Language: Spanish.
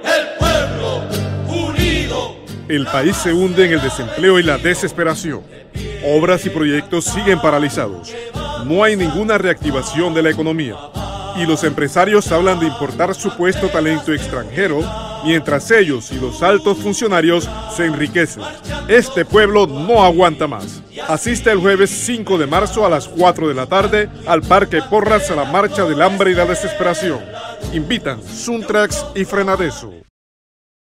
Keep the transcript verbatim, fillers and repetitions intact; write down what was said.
el pueblo unido. El país se hunde en el desempleo y la desesperación. Obras y proyectos siguen paralizados. No hay ninguna reactivación de la economía. Y los empresarios hablan de importar supuesto talento extranjero, mientras ellos y los altos funcionarios se enriquecen. Este pueblo no aguanta más. Asiste el jueves cinco de marzo a las cuatro de la tarde al Parque Porras a la marcha del hambre y la desesperación. Invitan Suntrax y Frenadeso.